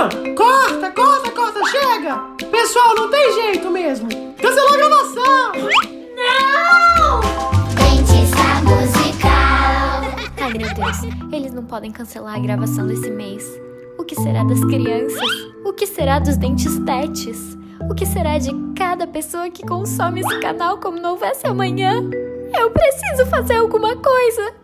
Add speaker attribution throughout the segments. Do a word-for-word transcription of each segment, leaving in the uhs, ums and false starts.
Speaker 1: Não, corta, corta, corta, chega! Pessoal, não tem jeito mesmo. Cancelou a gravação!
Speaker 2: Não! Dentista musical.
Speaker 3: Ai, meu Deus, eles não podem cancelar a gravação desse mês. O que será das crianças? O que será dos dentistetes? O que será de cada pessoa que consome esse canal como não houvesse amanhã? Eu preciso fazer alguma coisa.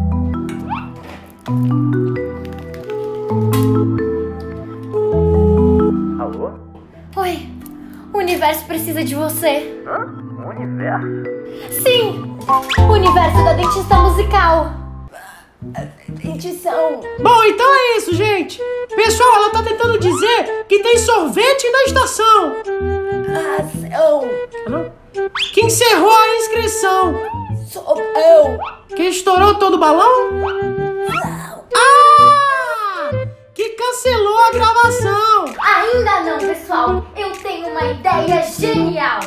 Speaker 4: Alô?
Speaker 3: Oi, o universo precisa de você.
Speaker 4: Hã? O universo?
Speaker 3: Sim, o universo da dentista musical. Dentição.
Speaker 1: Bom, então é isso, gente. Pessoal, ela tá tentando dizer que tem sorvete na estação.
Speaker 3: Ação.
Speaker 1: Que encerrou a inscrição.
Speaker 3: Sou eu.
Speaker 1: Que estourou todo o balão? Ah! Que cancelou a gravação.
Speaker 3: Ainda não, pessoal. Eu tenho uma ideia genial.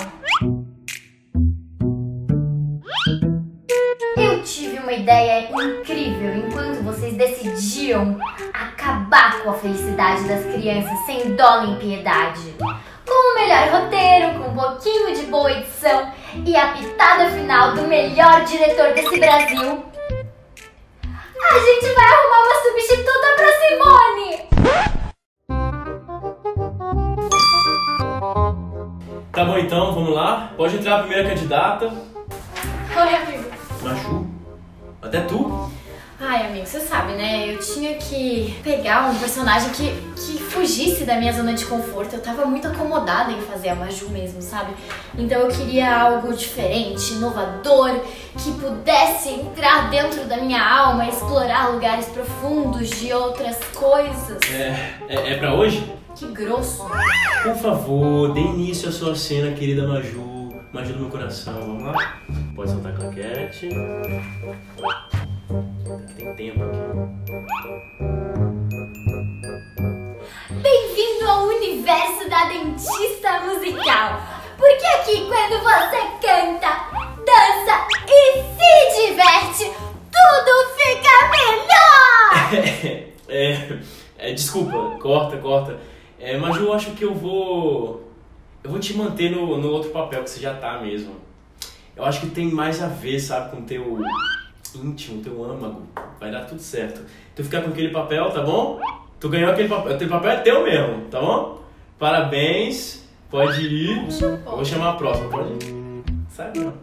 Speaker 3: Eu tive uma ideia incrível enquanto vocês decidiam acabar com a felicidade das crianças sem dó nem piedade. Com o melhor roteiro, com um pouquinho de boa edição e a pitada final do melhor diretor desse Brasil, a gente vai arrumar uma substituta pra Simone!
Speaker 5: Tá bom então, vamos lá. Pode entrar a primeira candidata.
Speaker 6: Oi, amigo.
Speaker 5: Maju. Até tu?
Speaker 6: Ai, amigo, você sabe, né? Eu tinha que pegar um personagem que, que fugisse da minha zona de conforto. Eu tava muito acomodada em fazer a Maju mesmo, sabe? Então eu queria algo diferente, inovador, que pudesse entrar dentro da minha alma, explorar lugares profundos de outras coisas.
Speaker 5: É, é, é pra hoje?
Speaker 6: Que grosso.
Speaker 5: Por favor, dê início à sua cena, querida Maju. Maju do meu coração, vamos lá? Pode soltar a claquete. Tem tempo aqui.
Speaker 3: Bem-vindo ao universo da dentista musical. Porque aqui quando você canta, dança e se diverte, tudo fica melhor!
Speaker 5: é, é, desculpa, corta, corta. É, Maju, eu acho que eu vou... Eu vou te manter no, no outro papel que você já tá mesmo. Eu acho que tem mais a ver, sabe, com o teu íntimo, teu âmago. Vai dar tudo certo. Tu ficar com aquele papel, tá bom? Tu ganhou aquele papel. Aquele papel é teu mesmo, tá bom? Parabéns. Pode ir. Eu vou chamar a próxima, pode ir. Sai não.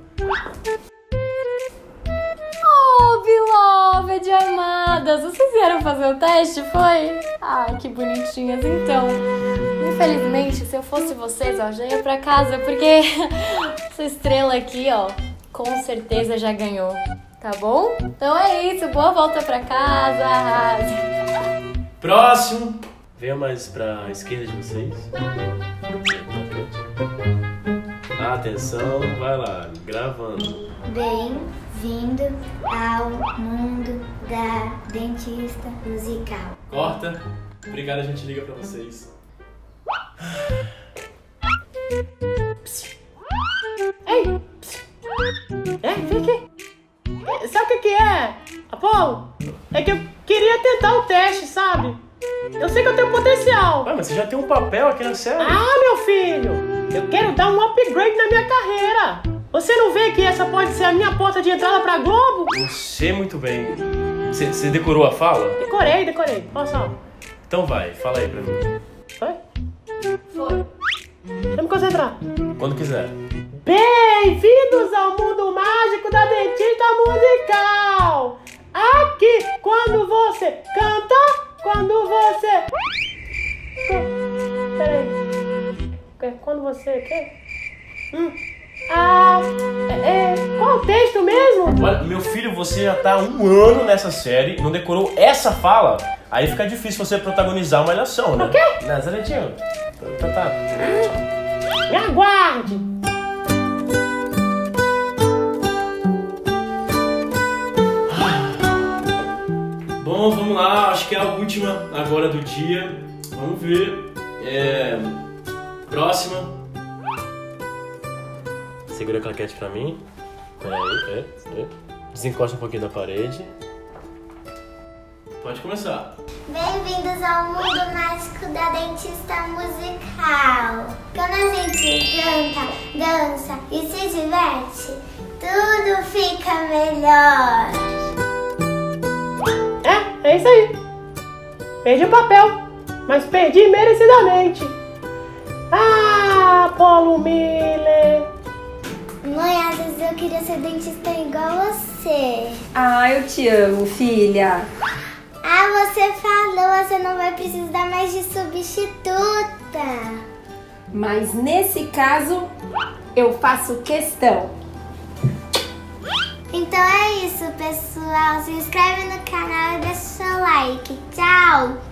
Speaker 6: Oh, beloved, amadas. Vocês vieram fazer o teste, foi? Ai, que bonitinhas. Então, infelizmente, se eu fosse vocês, ó, já ia pra casa, porque essa estrela aqui, ó, com certeza já ganhou, tá bom? Então é isso, boa volta pra casa.
Speaker 5: Próximo. Venha mais pra esquerda de vocês. Atenção, vai lá, gravando.
Speaker 2: Bem-vindo ao mundo da dentista musical.
Speaker 5: Corta. Obrigado, a gente liga pra vocês.
Speaker 1: Ei! É, vem aqui. Sabe o que que é, Apolo? É que eu queria tentar o teste, sabe? Eu sei que eu tenho potencial.
Speaker 5: Ué, mas você já tem um papel aqui na série.
Speaker 1: Ah, meu filho! Eu quero dar um upgrade na minha carreira. Você não vê que essa pode ser a minha porta de entrada pra Globo?
Speaker 5: Você muito bem. Você, você decorou a fala?
Speaker 1: Decorei, decorei. Posso falar?
Speaker 5: Então vai, fala aí pra mim.
Speaker 1: Foi?
Speaker 6: Foi.
Speaker 1: Deixa eu me concentrar.
Speaker 5: Quando quiser.
Speaker 1: Bem-vindos ao mundo mágico da dentista musical! Aqui, quando você canta, quando você... Peraí. Quando você... Quê? Hum. Ah, é, é, qual o texto mesmo?
Speaker 5: Olha, meu filho, você já tá há um ano nessa série e não decorou essa fala. Aí fica difícil você protagonizar uma malhação, né?
Speaker 1: O quê?
Speaker 5: Nazaretinho. Tá, tá.
Speaker 1: Me aguarde!
Speaker 5: Bom, vamos lá. Acho que é a última agora do dia. Vamos ver. É... Próxima. Segura a claquete pra mim. Peraí, é, é. Desencosta um pouquinho da parede. Pode começar.
Speaker 2: Bem-vindos ao mundo mágico da dentista musical. Quando a gente canta, dança e se diverte, tudo fica melhor.
Speaker 1: É, é isso aí. Perdi o papel, mas perdi merecidamente. Ah, Paulo Miller.
Speaker 2: Mãe, às vezes eu queria ser dentista igual você.
Speaker 7: Ah, eu te amo, filha.
Speaker 2: Ah, você falou, você não vai precisar mais de substituta.
Speaker 7: Mas nesse caso, eu faço questão.
Speaker 2: Então é isso, pessoal. Se inscreve no canal e deixa o seu like. Tchau!